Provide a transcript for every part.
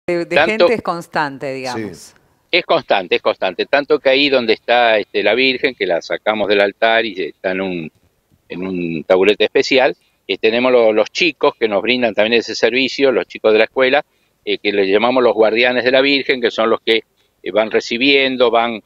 de Tanto, gente es constante, Sí. digamos. es constante, tanto que ahí donde está la Virgen, que la sacamos del altar y está en un taburete especial, tenemos los chicos que nos brindan también ese servicio, los chicos de la escuela, que les llamamos los guardianes de la Virgen, que son los que van recibiendo, van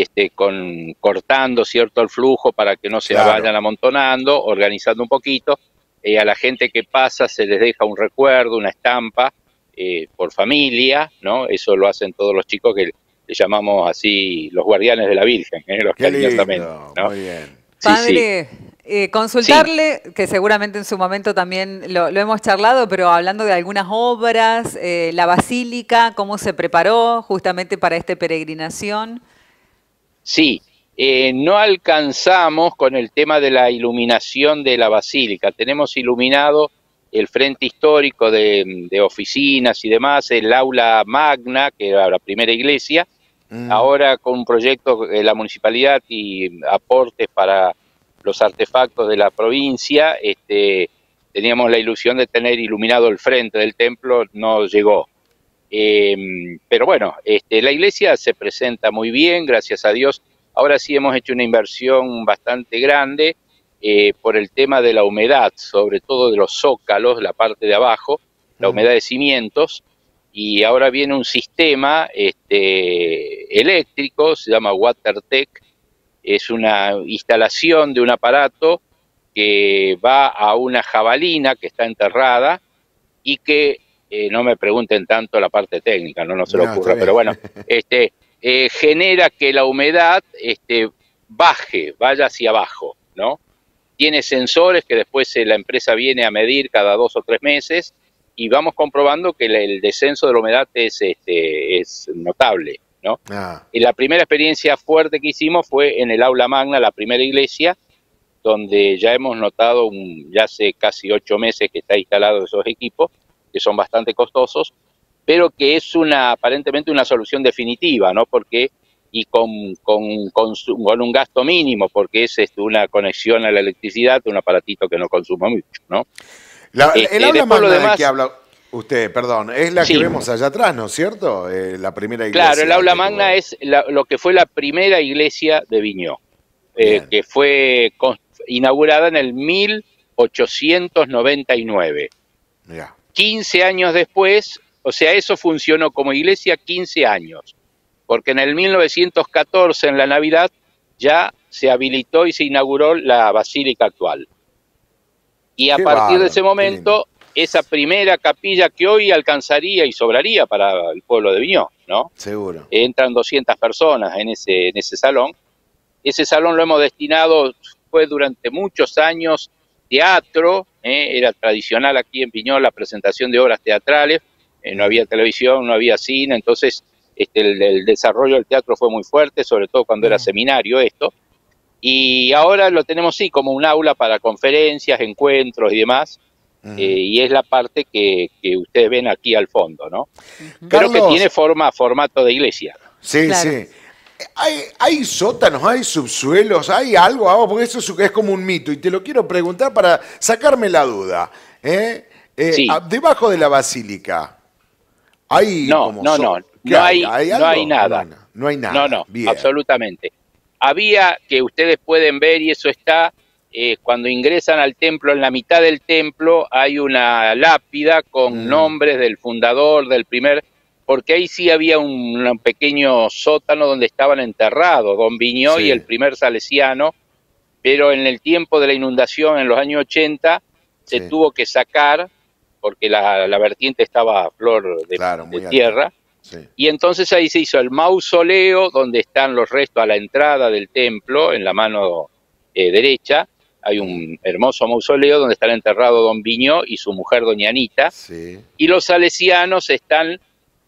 cortando cierto el flujo para que no se Claro. vayan amontonando, organizando un poquito. A la gente que pasa se les deja un recuerdo, una estampa, por familia, ¿no? Eso lo hacen todos los chicos que le llamamos así los guardianes de la Virgen, los Qué cariñosamente, lindo, ¿no? muy bien. Sí, sí, Padre, sí, consultarle, que seguramente en su momento también lo hemos charlado, pero hablando de algunas obras, la basílica, cómo se preparó justamente para esta peregrinación. sí. No alcanzamos con el tema de la iluminación de la basílica. Tenemos iluminado el frente histórico de oficinas y demás, el aula magna, que era la primera iglesia. Mm, Ahora con un proyecto de la municipalidad y aportes para los artefactos de la provincia, teníamos la ilusión de tener iluminado el frente del templo, no llegó. Pero bueno, la iglesia se presenta muy bien, gracias a Dios. Ahora sí hemos hecho una inversión bastante grande por el tema de la humedad, sobre todo de los zócalos, la parte de abajo, la mm. humedad de cimientos, y ahora viene un sistema eléctrico, se llama WaterTech, es una instalación de un aparato que va a una jabalina que está enterrada y que, no me pregunten tanto la parte técnica, no se le No, está ocurra, bien. pero bueno, genera que la humedad vaya hacia abajo, ¿no? Tiene sensores que después la empresa viene a medir cada 2 o 3 meses y vamos comprobando que el descenso de la humedad es notable, ¿no? Ah, Y la primera experiencia fuerte que hicimos fue en el aula magna, la primera iglesia, donde ya hemos notado, ya hace casi 8 meses que está instalado esos equipos, que son bastante costosos, pero que es aparentemente una solución definitiva, ¿no? Porque, y con un gasto mínimo, porque es una conexión a la electricidad, un aparatito que no consume mucho, ¿no? el aula Después lo magna del que demás, habla usted, perdón, es la que sí, vemos allá atrás, ¿no es cierto? La primera claro, el iglesia aula que magna tuvo. es lo que fue la primera iglesia de Viñó, Bien, que fue inaugurada en el 1899. mirá. 15 años después, o sea, eso funcionó como iglesia 15 años, porque en el 1914, en la Navidad, ya se habilitó y se inauguró la basílica actual. Y a Qué partir de ese bárbaro, qué lindo. momento, esa primera capilla que hoy alcanzaría y sobraría para el pueblo de Viñó, ¿no? Seguro. Entran 200 personas en ese salón. Ese salón lo hemos destinado, fue durante muchos años teatro, era tradicional aquí en Piñol la presentación de obras teatrales, no Mm, había televisión, no había cine, entonces el desarrollo del teatro fue muy fuerte, sobre todo cuando era seminario esto, y ahora lo tenemos sí como un aula para conferencias, encuentros y demás, mm. y es la parte que ustedes ven aquí al fondo, ¿no? Ujú. Pero que tiene Carlos, formato de iglesia. sí, Claro. sí. Hay sótanos, hay subsuelos, hay algo, porque eso es como un mito y te lo quiero preguntar para sacarme la duda. ¿Eh? Sí, Debajo de la basílica, hay no, como... no, no, ¿Qué hay? ¿Hay no hay algo? ¿O no hay nada. nada? No hay No, nada. no, Bien. absolutamente. Había, que ustedes pueden ver, y eso está, cuando ingresan al templo, en la mitad del templo hay una lápida con Mm, nombres del fundador, del primer, porque ahí sí había un pequeño sótano donde estaban enterrados Don Viñó y el sí, primer salesiano, pero en el tiempo de la inundación, en los años 80, se sí. tuvo que sacar, porque la vertiente estaba a flor Claro, de muy alta. tierra, Sí. y entonces ahí se hizo el mausoleo, donde están los restos a la entrada del templo, en la mano derecha. Hay Mm, un hermoso mausoleo donde están enterrados Don Viñó y su mujer Doña Anita. sí. Y los salesianos están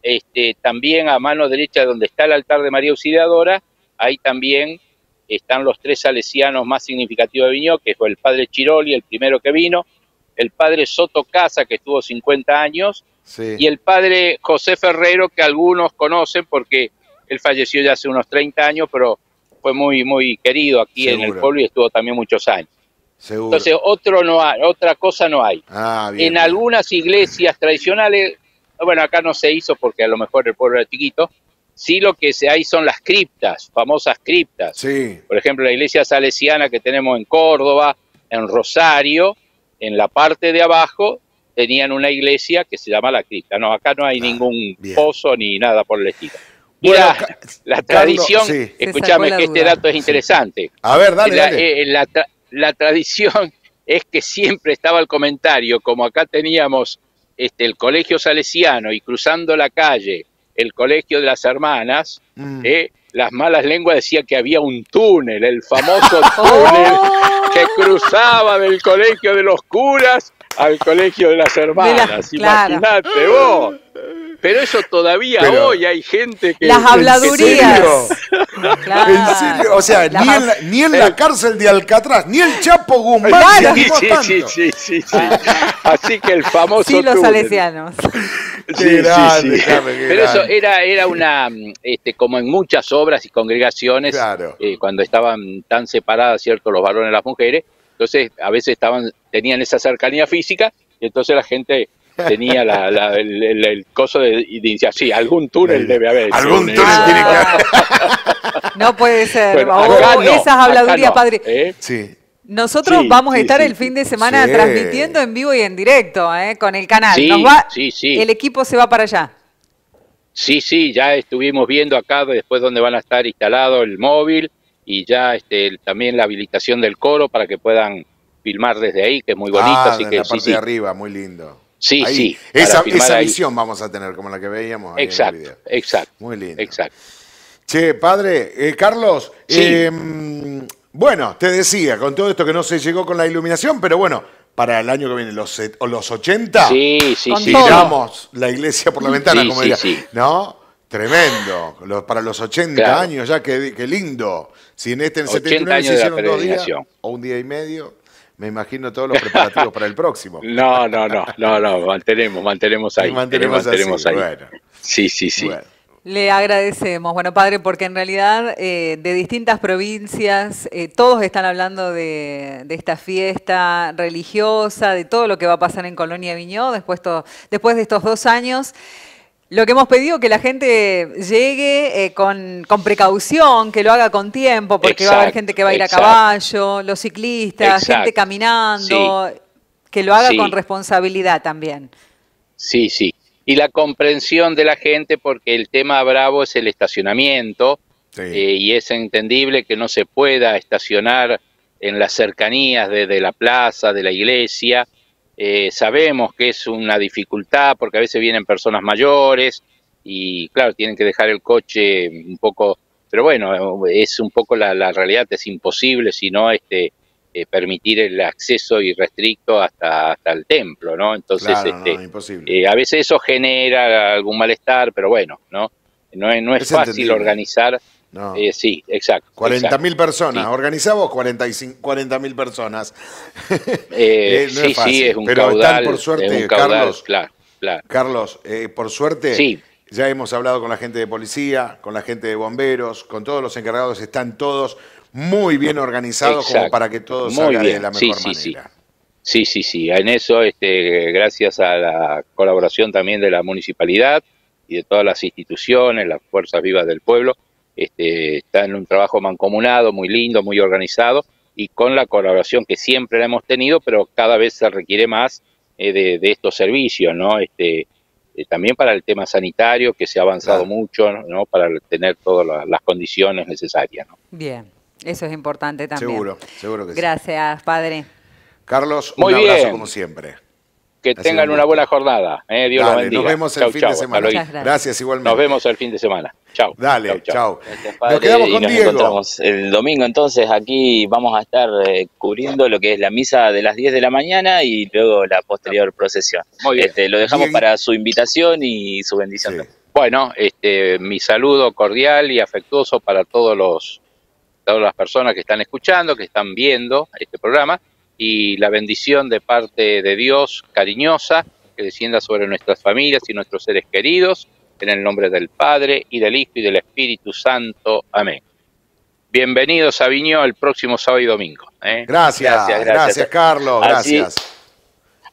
también a mano derecha donde está el altar de María Auxiliadora. Ahí también están los 3 salesianos más significativos de Viñó, que fue el padre Chiroli, el primero que vino, el padre Soto Casa, que estuvo 50 años, Sí, y el padre José Ferrero, que algunos conocen porque él falleció ya hace unos 30 años, pero fue muy, muy querido aquí en el seguro, pueblo y estuvo también muchos años. seguro. Entonces, otra cosa no hay. Ah, En bien, bien. algunas iglesias tradicionales bueno, acá no se hizo porque a lo mejor el pueblo era chiquito. Sí, lo que hay son las criptas, famosas criptas. Sí. Por ejemplo, la iglesia salesiana que tenemos en Córdoba, en Rosario, en la parte de abajo tenían una iglesia que se llama la cripta. No, acá no hay ningún pozo ni nada por el estilo. Mira, Bueno, la tradición, sí. escúchame que este dato es interesante. A ver, dale. La tradición es que siempre estaba el comentario, como acá teníamos el colegio salesiano y cruzando la calle el colegio de las hermanas, las malas lenguas decían que había un túnel, el famoso túnel que cruzaba del colegio de los curas al colegio de las hermanas. Imagínate vos. Pero eso todavía hoy hay gente que... Las habladurías. Claro. ¿En serio? O sea, ni en la cárcel de Alcatraz, ni el Chapo Guzmán. Claro. Sí. Así que el famoso sí, los túnel. Salesianos. Sí. Pero eso era una, como en muchas obras y congregaciones, claro. Cuando estaban tan separadas, ¿cierto?, los varones y las mujeres, entonces a veces tenían esa cercanía física, y entonces la gente tenía el coso y decía, sí, algún túnel debe haber. Algún túnel tiene que haber. No puede ser. Bueno, esas habladurías, padre. Sí. Nosotros vamos a estar el fin de semana transmitiendo en vivo y en directo, con el canal. El equipo se va para allá. Sí, ya estuvimos viendo acá después donde van a estar instalado el móvil y ya también la habilitación del coro para que puedan filmar desde ahí, que es muy bonito. Así que la parte de arriba, muy lindo. Sí, ahí, sí. Esa visión vamos a tener, como la que veíamos ahí en el video. Exacto. Muy lindo. Exacto. Che, padre, Carlos, bueno, te decía, con todo esto que no se llegó con la iluminación, pero bueno, para el año que viene, los 80, tiramos la iglesia por la ventana, como diría. ¿No? Tremendo. Para los 80 años ya, qué lindo. Si en el 79 se hicieron 2 días o 1 día y medio, me imagino todos los preparativos para el próximo. No, mantenemos ahí. Mantenemos ahí. Bueno. Sí. Bueno. Le agradecemos. Bueno, padre, porque en realidad de distintas provincias, todos están hablando de esta fiesta religiosa, de todo lo que va a pasar en Colonia Viñó después de estos 2 años. Lo que hemos pedido que la gente llegue con precaución, que lo haga con tiempo, porque va a haber gente que va a ir a caballo, los ciclistas, gente caminando, que lo haga con responsabilidad también. Sí. Y la comprensión de la gente, porque el tema bravo es el estacionamiento, y es entendible que no se pueda estacionar en las cercanías de la plaza, de la iglesia. Sabemos que es una dificultad porque a veces vienen personas mayores y claro, tienen que dejar el coche un poco, pero bueno, es un poco la realidad, es imposible si no permitir el acceso irrestricto hasta el templo, ¿no? Entonces, imposible. A veces eso genera algún malestar, pero bueno, no es fácil entendible. Organizar. No. Sí, exacto. 40.000 personas. Sí. Organizamos 40.000 personas. No es fácil, es un pero caudal. Por suerte, es un caudal, Carlos, claro. Carlos, por suerte, ya hemos hablado con la gente de policía, con la gente de bomberos, con todos los encargados, están todos muy bien organizados como para que todo salga de la mejor manera. Sí. En eso, gracias a la colaboración también de la municipalidad y de todas las instituciones, las fuerzas vivas del pueblo, está en un trabajo mancomunado, muy lindo, muy organizado, y con la colaboración que siempre la hemos tenido, pero cada vez se requiere más de estos servicios, ¿no? También para el tema sanitario, que se ha avanzado mucho, ¿no? Para tener todas las condiciones necesarias, ¿no? Bien, eso es importante también. Seguro que sí. Gracias, padre. Carlos, un abrazo como siempre. Que tengan una buena jornada. Dios los bendiga. Nos vemos el fin de semana. Gracias igualmente. Nos vemos el fin de semana. Chau. Dale, chau. Nos quedamos con Diego. Nos encontramos el domingo, entonces aquí vamos a estar cubriendo lo que es la misa de las 10 de la mañana y luego la posterior procesión. Muy bien. Lo dejamos para su invitación y su bendición. Sí. Bueno, mi saludo cordial y afectuoso para todas las personas que están escuchando, que están viendo este programa, y la bendición de parte de Dios cariñosa que descienda sobre nuestras familias y nuestros seres queridos, en el nombre del Padre, y del Hijo, y del Espíritu Santo. Amén. Bienvenidos a Viñó el próximo sábado y domingo. Gracias, Carlos. Gracias.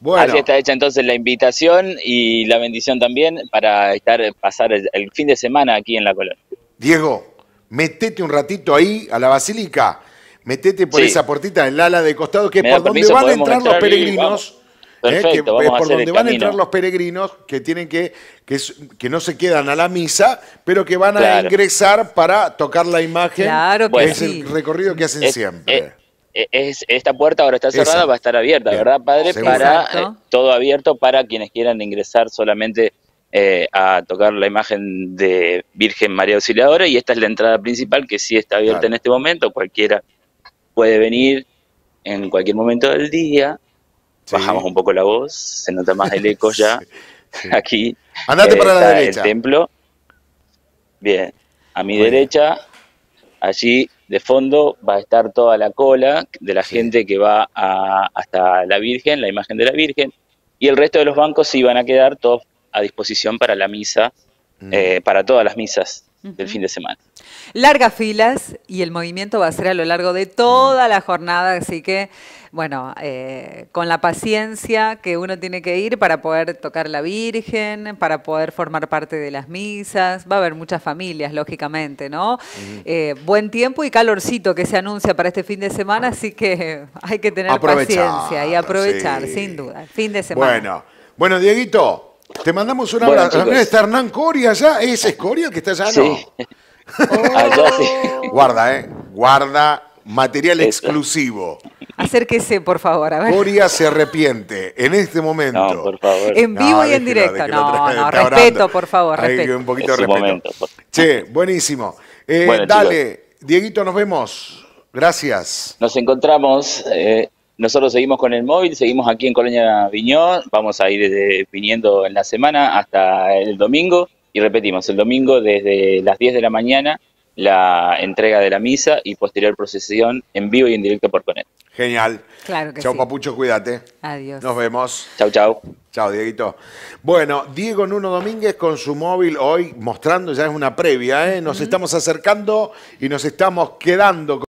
Bueno. Así está hecha entonces la invitación y la bendición también para pasar el fin de semana aquí en la colonia. Diego, metete un ratito ahí a la basílica, metete por esa puertita en la ala de costado, que es por donde van a entrar los peregrinos. Perfecto, vamos por donde van a entrar los peregrinos que tienen que no se quedan a la misa, pero que van a ingresar para tocar la imagen. Claro que es el recorrido que hacen siempre. Esta puerta ahora está cerrada, va a estar abierta, ¿verdad, padre? Para todo abierto para quienes quieran ingresar solamente a tocar la imagen de Virgen María Auxiliadora, y esta es la entrada principal que sí está abierta en este momento. Cualquiera puede venir en cualquier momento del día. Bajamos un poco la voz, se nota más el eco ya. Aquí andate para la derecha. El templo. Bien, a mi derecha, allí de fondo va a estar toda la cola de la gente que va hasta la Virgen, la imagen de la Virgen, y el resto de los bancos sí van a quedar todos a disposición para la misa, para todas las misas del fin de semana. Largas filas y el movimiento va a ser a lo largo de toda la jornada, así que, bueno, con la paciencia que uno tiene que ir para poder tocar la Virgen, para poder formar parte de las misas. Va a haber muchas familias, lógicamente, ¿no? Buen tiempo y calorcito que se anuncia para este fin de semana, así que hay que tener paciencia y aprovechar, sin duda, fin de semana. Bueno, Dieguito. Te mandamos un abrazo. También está Hernán Coria allá. ¿Es Coria que está allá? Sí. Allá sí. Guarda, guarda material exclusivo. Acérquese, por favor. A ver. Coria se arrepiente en este momento. No, por favor. En vivo y en directo. No, respeto, por favor. Respeto. Un poquito de respeto. Che, buenísimo. Dale, chicos. Dieguito, nos vemos. Gracias. Nos encontramos. Nosotros seguimos con el móvil, seguimos aquí en Colonia Viñó, vamos a ir viniendo en la semana hasta el domingo, y repetimos, el domingo desde las 10 de la mañana la entrega de la misa y posterior procesión en vivo y en directo por Conecta. Genial. Claro que Chau, sí. Papucho, cuídate. Adiós. Nos vemos. Chau, chau. Chau, Dieguito. Bueno, Diego Nuno Domínguez con su móvil hoy mostrando, ya es una previa, nos estamos acercando y nos estamos quedando con